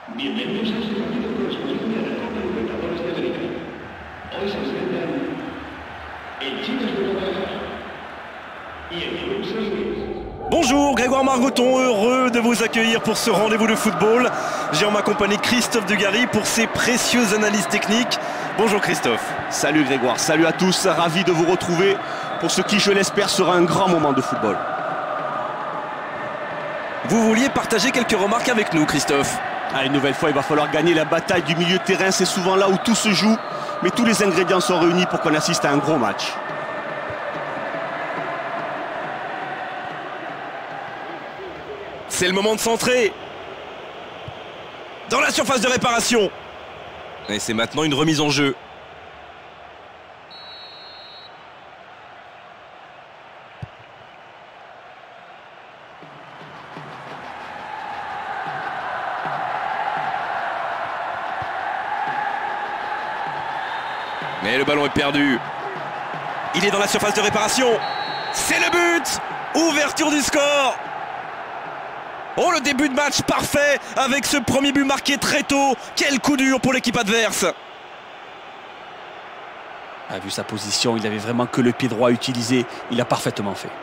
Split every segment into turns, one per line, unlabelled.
Bienvenidos a este partido correspondiente a la Copa Libertadores de América. Hoy se enfrentan el Chivas de Guadalajara y el Club San Luis.
Bonjour, Grégoire Margoton, heureux de vous accueillir pour ce rendez-vous de football. J'ai en ma compagnie Christophe Dugarry pour ses précieuses analyses techniques. Bonjour Christophe.
Salut Grégoire, salut à tous, ravi de vous retrouver pour ce qui, je l'espère, sera un grand moment de football.
Vous vouliez partager quelques remarques avec nous, Christophe.
Une nouvelle fois, il va falloir gagner la bataille du milieu de terrain, c'est souvent là où tout se joue, mais tous les ingrédients sont réunis pour qu'on assiste à un gros match.
C'est le moment de centrer. Dans la surface de réparation. Et c'est maintenant une remise en jeu. Mais le ballon est perdu. Il est dans la surface de réparation. C'est le but. Ouverture du score. Oh, le début de match parfait avec ce premier but marqué très tôt. Quel coup dur pour l'équipe adverse.
Vu sa position, il n'avait vraiment que le pied droit à utiliser. Il a parfaitement fait.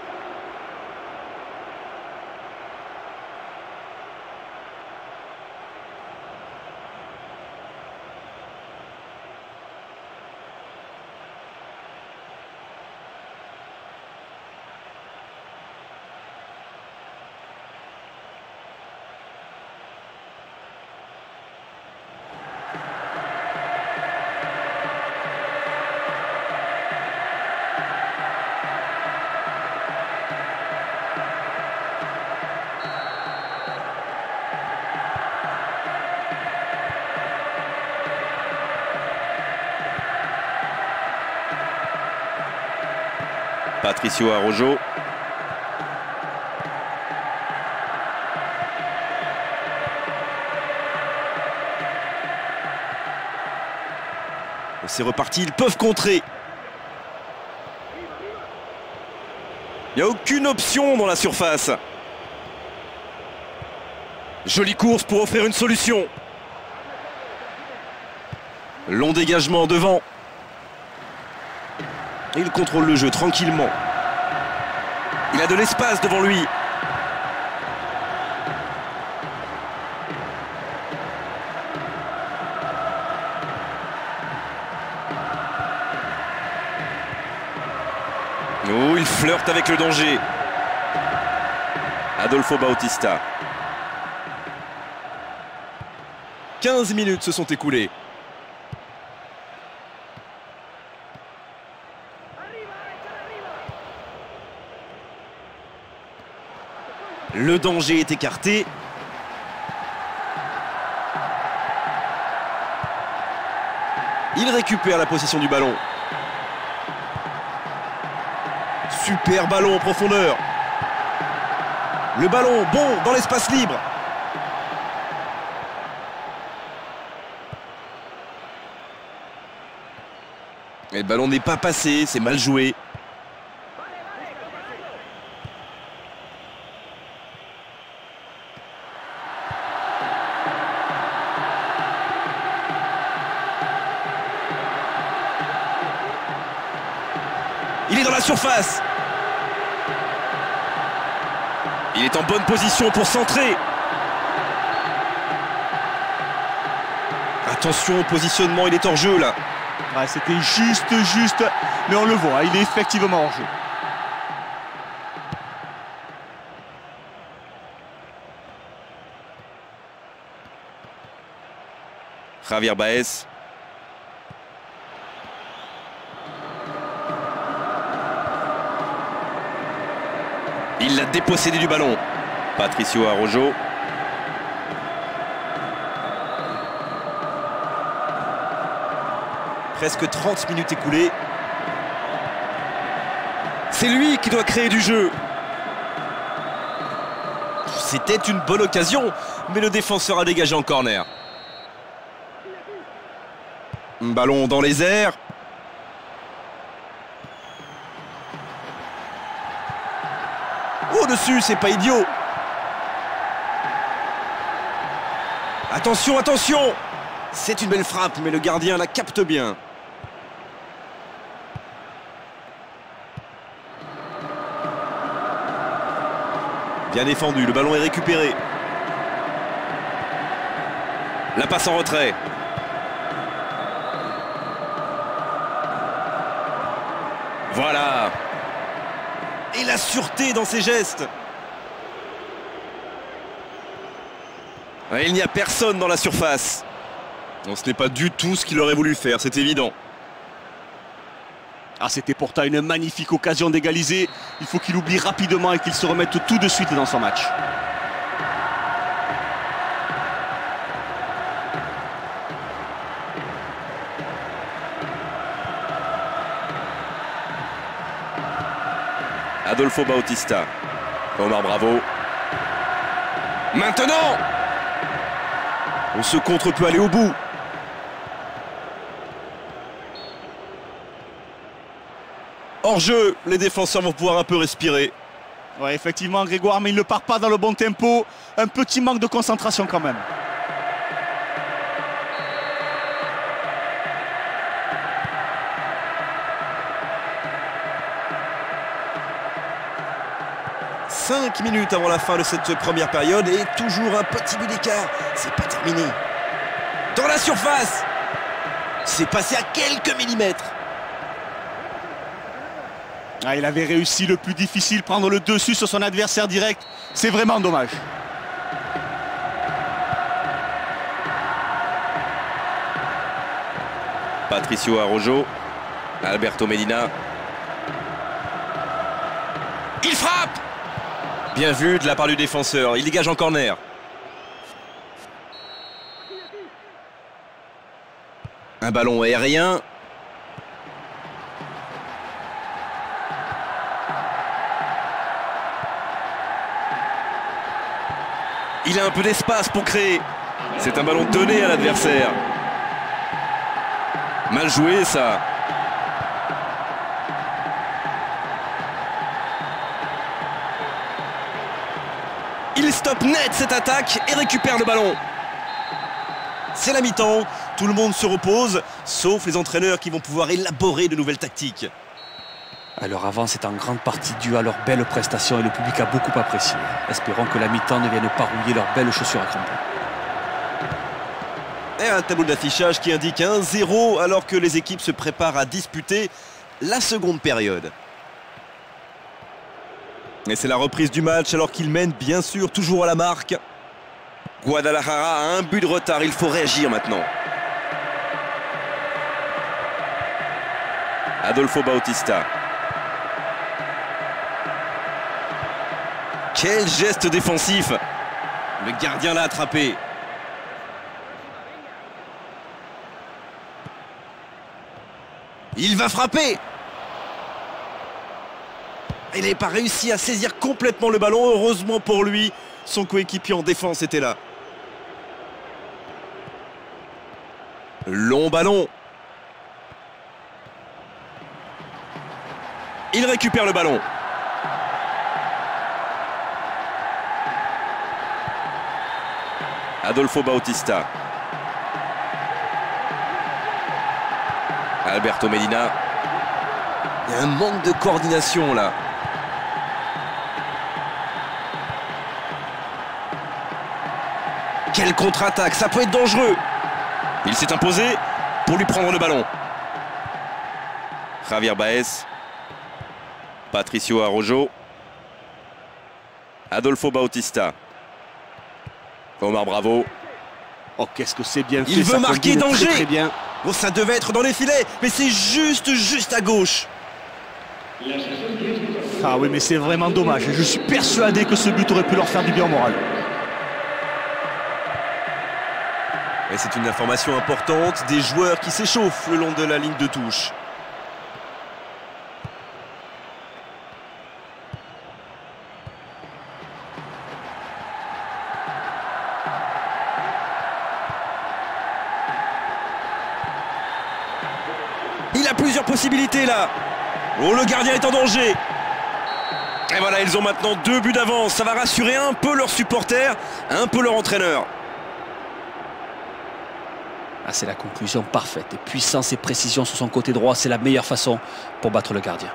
Patricio Araujo. C'est reparti, ils peuvent contrer. Il n'y a aucune option dans la surface. Jolie course pour offrir une solution. Long dégagement devant. Et il contrôle le jeu tranquillement. Il a de l'espace devant lui. Oh, il flirte avec le danger. Adolfo Bautista. 15 minutes se sont écoulées. Le danger est écarté. Il récupère la possession du ballon. Super ballon en profondeur. Le ballon bon dans l'espace libre. Et le ballon n'est pas passé, c'est mal joué. Il est dans la surface. Il est en bonne position pour centrer. Attention au positionnement, il est hors jeu là.
C'était juste, mais on le voit, il est effectivement hors jeu.
Javier Baez. Il l'a dépossédé du ballon. Patricio Araujo. Presque 30 minutes écoulées. C'est lui qui doit créer du jeu. C'était une bonne occasion, mais le défenseur a dégagé en corner. Ballon dans les airs. Au-dessus, c'est pas idiot. Attention, attention! C'est une belle frappe, mais le gardien la capte bien. Bien défendu, le ballon est récupéré. La passe en retrait. Voilà. Et la sûreté dans ses gestes. Il n'y a personne dans la surface. Non, ce n'est pas du tout ce qu'il aurait voulu faire, c'est évident.
Ah, c'était pourtant une magnifique occasion d'égaliser. Il faut qu'il oublie rapidement et qu'il se remette tout de suite dans son match.
Adolfo Bautista. Omar Bravo. Maintenant! Ce contre peut aller au bout. Hors jeu, les défenseurs vont pouvoir un peu respirer.
Ouais, effectivement, Grégoire, mais il ne part pas dans le bon tempo. Un petit manque de concentration quand même.
Cinq minutes avant la fin de cette première période et toujours un petit but d'écart. C'est pas terminé. Dans la surface, c'est passé à quelques millimètres.
Ah, il avait réussi le plus difficile, prendre le dessus sur son adversaire direct. C'est vraiment dommage.
Patricio Araujo. Alberto Medina. Il frappe! Bien vu de la part du défenseur. Il dégage en corner. Un ballon aérien. Il a un peu d'espace pour créer. C'est un ballon donné à l'adversaire. Mal joué, ça. Il stoppe net cette attaque et récupère le ballon. C'est la mi-temps. Tout le monde se repose, sauf les entraîneurs qui vont pouvoir élaborer de nouvelles tactiques.
Leur avance est en grande partie due à leurs belles prestations et le public a beaucoup apprécié. Espérons que la mi-temps ne vienne pas rouiller leurs belles chaussures à crampons.
Et un tableau d'affichage qui indique 1-0 alors que les équipes se préparent à disputer la seconde période. Et c'est la reprise du match alors qu'il mène bien sûr toujours à la marque. Guadalajara a un but de retard, il faut réagir maintenant. Adolfo Bautista. Quel geste défensif! Le gardien l'a attrapé. Il va frapper! Il n'avait pas réussi à saisir complètement le ballon. Heureusement pour lui, son coéquipier en défense était là. Long ballon. Il récupère le ballon. Adolfo Bautista. Alberto Medina. Il y a un manque de coordination là. Quelle contre-attaque, ça peut être dangereux. Il s'est imposé pour lui prendre le ballon. Javier Baez. Patricio Araujo. Adolfo Bautista. Omar Bravo.
Oh, qu'est-ce que c'est bien fait.
Il veut marquer danger.
Très bien.
Bon, ça devait être dans les filets, mais c'est juste à gauche.
Ah oui, mais c'est vraiment dommage. Je suis persuadé que ce but aurait pu leur faire du bien au moral.
Et c'est une information importante, des joueurs qui s'échauffent le long de la ligne de touche. Il a plusieurs possibilités là. Oh, le gardien est en danger. Et voilà, ils ont maintenant 2 buts d'avance. Ça va rassurer un peu leurs supporters, un peu leur entraîneur.
Ah, c'est la conclusion parfaite. Et puissance et précision sur son côté droit, c'est la meilleure façon pour battre le gardien.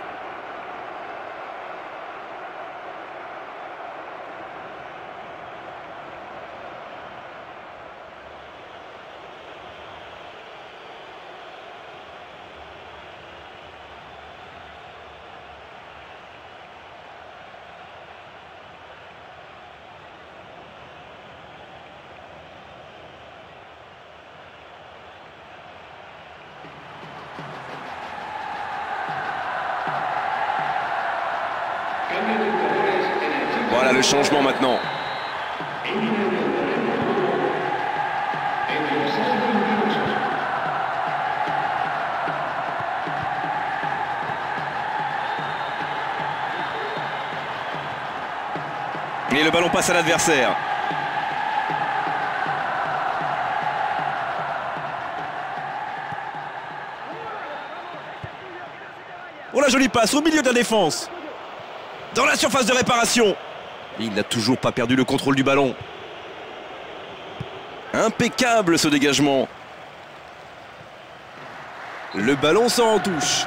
Voilà le changement maintenant. Et le ballon passe à l'adversaire. Oh la jolie passe au milieu de la défense. Dans la surface de réparation. Il n'a toujours pas perdu le contrôle du ballon. Impeccable ce dégagement. Le ballon sort en touche.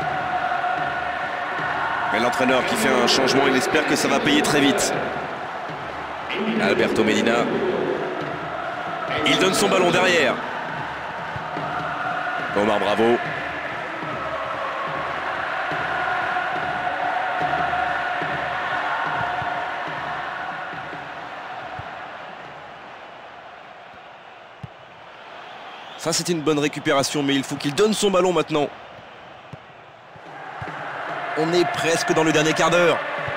Et l'entraîneur qui fait un changement, il espère que ça va payer très vite. Alberto Medina. Il donne son ballon derrière. Omar Bravo. Ça, c'était une bonne récupération, mais il faut qu'il donne son ballon maintenant. On est presque dans le dernier quart d'heure.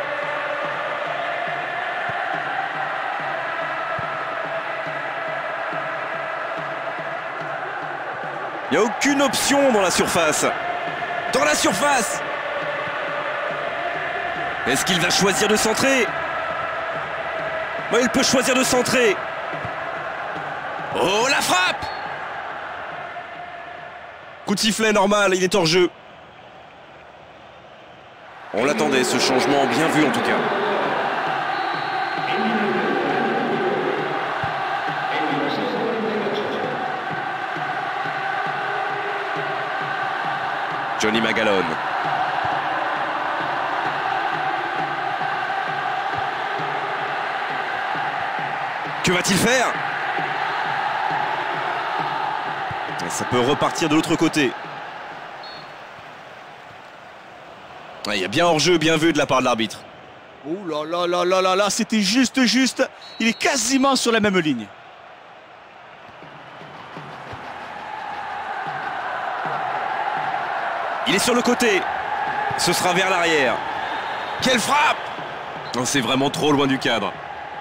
Il n'y a aucune option dans la surface. Dans la surface! Est-ce qu'il va choisir de centrer? Bon, il peut choisir de centrer. Oh, la frappe! Coup de sifflet normal, il est hors jeu. On l'attendait, ce changement, bien vu en tout cas. Johnny Magalone. Que va-t-il faire? Ça peut repartir de l'autre côté. Il y a bien hors-jeu, bien vu de la part de l'arbitre.
Oh là là là là là là, c'était juste. Il est quasiment sur la même ligne.
Il est sur le côté. Ce sera vers l'arrière. Quelle frappe! Oh, c'est vraiment trop loin du cadre.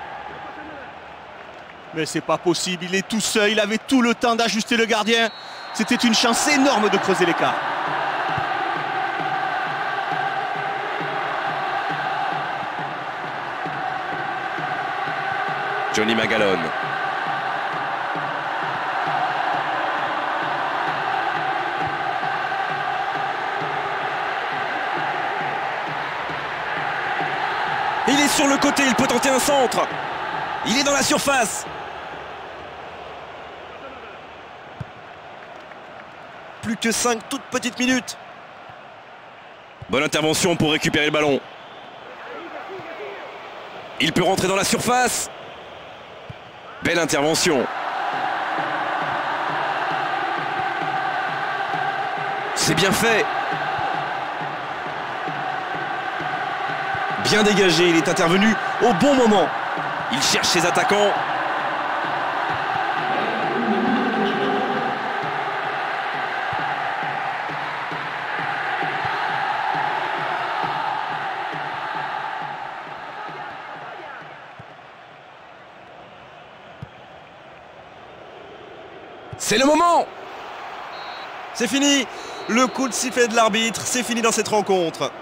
Mais c'est pas possible, il est tout seul, il avait tout le temps d'ajuster le gardien. C'était une chance énorme de creuser l'écart.
Johnny Magalone. Il est sur le côté, il peut tenter un centre. Il est dans la surface. Plus que 5 toutes petites minutes. Bonne intervention pour récupérer le ballon. Il peut rentrer dans la surface. Belle intervention. C'est bien fait. Bien dégagé, il est intervenu au bon moment. Il cherche ses attaquants. C'est le moment. C'est fini. Le coup de sifflet de l'arbitre, c'est fini dans cette rencontre.